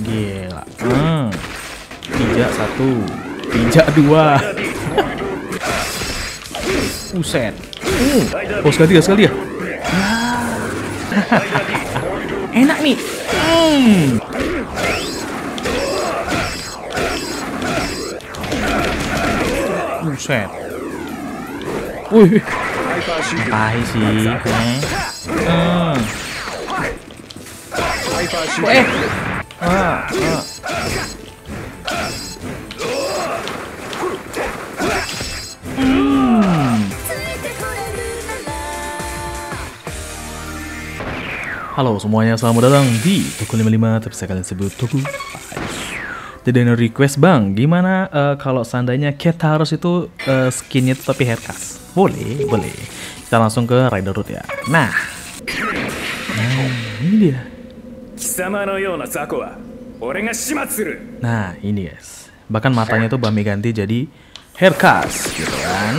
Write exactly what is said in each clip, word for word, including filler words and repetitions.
Gila. Hmm. Pijak satu. Pijak dua. Buset. Uh. Oh, sekali ya, sekali ya. Enak nih. Hmm. Buset. Wih. Ngapain sih? Eh. Hmm. Eh. Ah, ah. Hmm. Halo semuanya, selamat datang di Toko lima puluh lima, tapi saya kalian sebut Toko. Jadi ada request bang, gimana uh, kalau seandainya Ketaros itu uh, skinnya itu tapi haircut? Boleh, boleh. Kita langsung ke Rider Root ya. Nah, nah ini dia. Nah ini guys, bahkan matanya tuh Bami ganti jadi haircut gitu kan.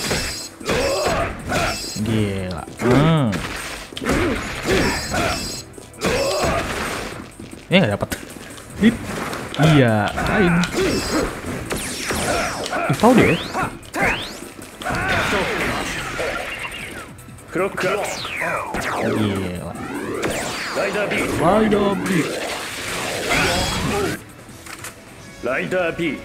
Gila. Hmm. Ini nggak dapat. Iya, lain. Ih, tahu deh. Gila. Rider Beat. Rider Beat.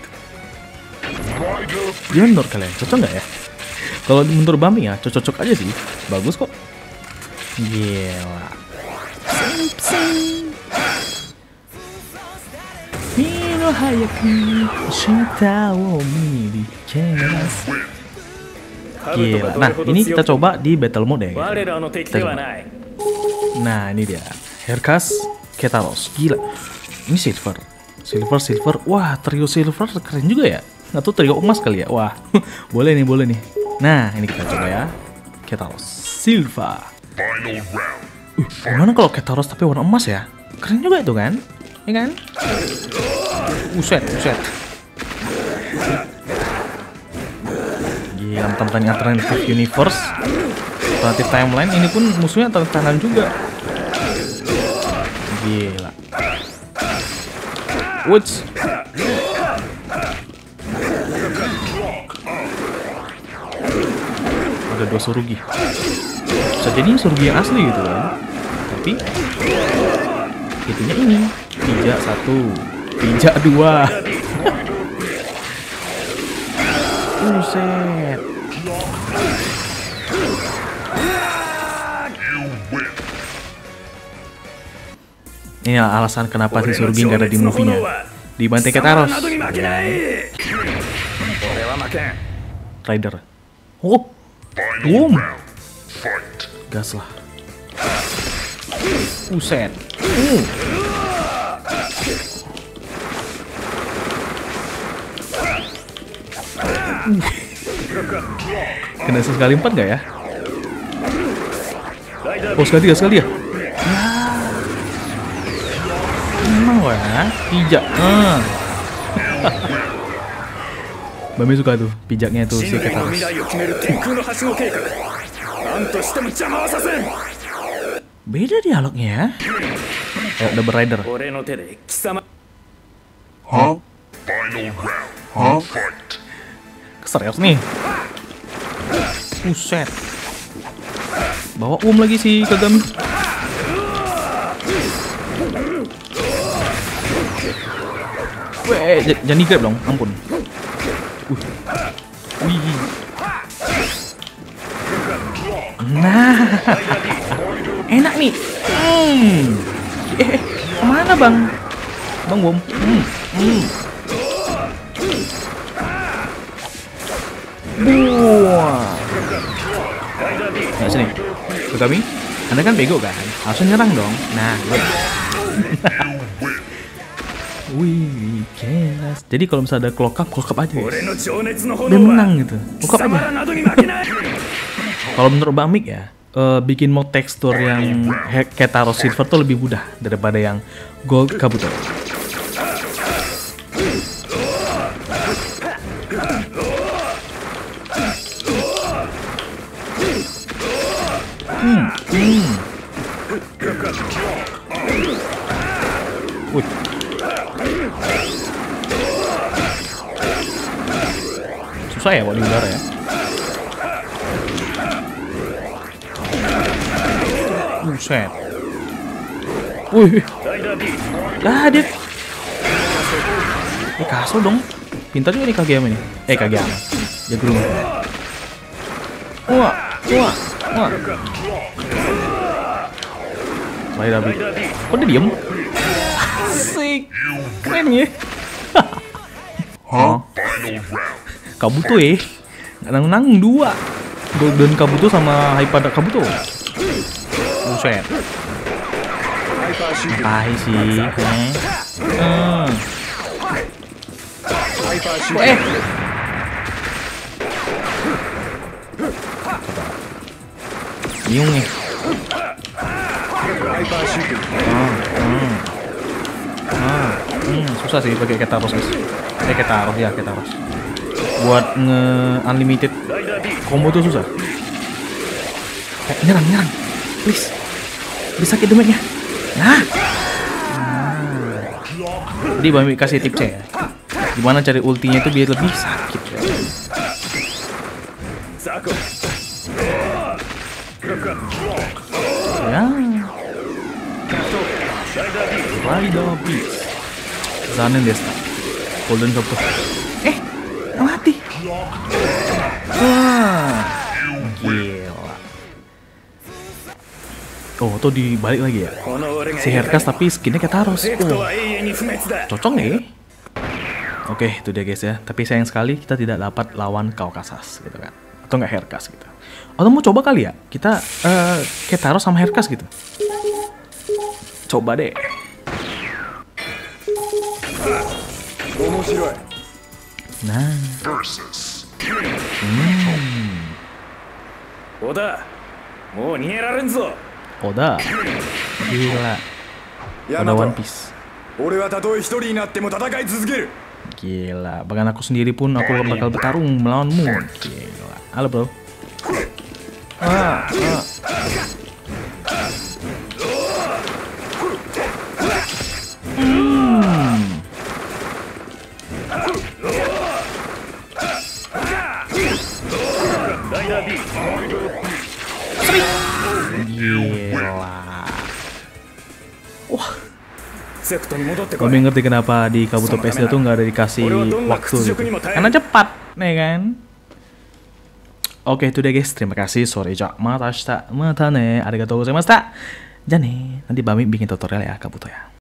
Dia menurut kalian cocok nggak ya? Kalau menurut Bami ya, cocok-cocok aja sih. Bagus kok. Gila. Hino hayaku shita wo mirikenasu. Gila. Nah, ini kita coba di battle mode ya. Kita coba. Nah, ini dia. Haircut Ketaros. Gila. Ini silver. Silver, silver. Wah, trio silver keren juga ya. Nggak tuh trio emas kali ya. Wah, boleh nih, boleh nih. Nah, ini kita coba ya. Ketaros silver. Uh, gimana kalau Ketaros tapi warna emas ya? Keren juga itu kan? Ya kan? Uset, uset. Gila, tentang alternative universe, alternative timeline. Ini pun musuhnya tantangan juga. Gila. Woods. Ada dua Surugi. Bisa jadi Surugi yang asli gitu kan. Tapi itunya ini. Pijak satu. Pijak dua. Buset. Ini alasan kenapa si Surugi nggak ada di movie-nya. Dibantai Ketaros. Rider. Oh, boom. Gas lah. Buset. Uh. Kena sekali empat gak ya? Oh, sekali ya, sekali ya. Emang wah, pijak. Hmm. Bami suka tuh pijaknya tuh si Ketaros. Beda dialognya ya. Kayak Double Rider. Hah? Hah? Serius nih. Buset. Bawa um lagi si Kagami. Weh, jangan di grab dong, ampun. Uh. Wih. Nah. Enak nih. Hmm. Eh, kemana bang? Bang Bom. Hmm. Hmm. Wah. Nah, sini. Kagami, Anda kan bego kan? Harusnya nyerang dong. Nah, wih, kelas. Jadi kalau misalnya ada clock up, clock up aja guys. Dia menang gitu. Clock up aja. Kalau menurut Bang Mik ya, uh, bikin mode tekstur yang Ketaros Silver tuh lebih mudah daripada yang Gold Kabuto. Hmm. Hmm. Wih. susah ya kalau di udara ya. Buset. Wih. Lah dia. Eh kasar dong. Pintar juga nih Kageyama nih. Eh Kageyama. Jago dulu. Wah, wah, wah. Baik Dabi. Kok dia diem? Asik. Keren ya. Hah? Kabuto ya. Nanggung-nanggung dua. Golden Kabuto sama Hypada Kabuto. Buset. Apa sih? Hmm. Eh. Bingung nih. Ah, hmm. Ah, hmm, susah sih pakai Ketaros guys. Eh Ketaros ya Ketaros. Buat nge unlimited combo tuh susah. Eh, nyerang nyerang, please. Bisa sakit damage-nya. Nah. nah. Jadi Bami kasih tipsnya ya. Gimana cari ultinya itu biar lebih sakit ya. Ya. Rider Beast. Zanen Desta. Golden Kabuto. Eh, mati. Wah. Gila. Oh, tuh dibalik lagi ya. Si Herkas tapi skinnya Ketaros. Oh. Cocok nih. Oke, itu dia guys ya. Tapi sayang sekali kita tidak dapat lawan Kaukasus gitu kan. Atau nggak Herkas gitu. Atau mau coba kali ya? Kita uh, Ketaros sama Herkas gitu. Coba deh. Nah. Hmm. Oda. Oda. Gila. Oda One Piece. Gila, bahkan aku sendiri pun aku bakal bertarung melawanmu. Gila. Halo bro. Ah, ah. Hmm. Gila. Wah. Gue ngerti kenapa di Kabuto P S D tuh nggak ada dikasih waktu gitu. Karena cepat, nih kan. Oke, itu deh guys. Terima kasih. Sore jak mata shita mata ne. Arigatou gozaimashita. Jane, nanti Bami bikin tutorial ya Kabuto ya.